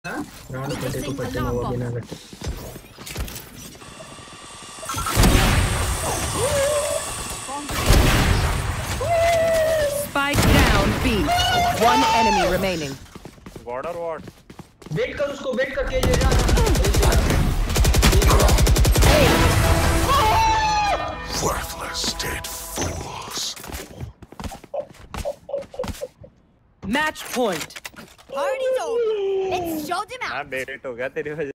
Round पटे को पटे ना हुआ बिना कटे। Spike down B. One enemy remaining. Border what? Wait कर उसको, वेट करके ले जा। Worthless dead fools. Match point. Party's over. Let's show them out. हाँ बेट हो गया तेरी वजह